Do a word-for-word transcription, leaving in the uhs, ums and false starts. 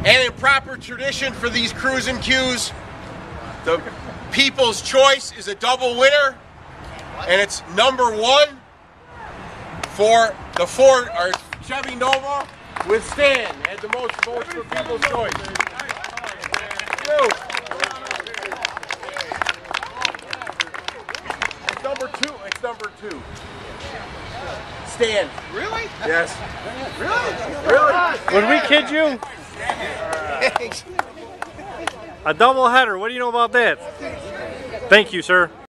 And in proper tradition for these cruising cues, the People's Choice is a double winner, and it's number one for the Ford or Chevy Nova with Stan. Had the most votes for People's Choice. It's number two. It's number two. Stan. Really? Yes. Really? Really? Would we kid you? A double header. What do you know about that? Thank you, sir.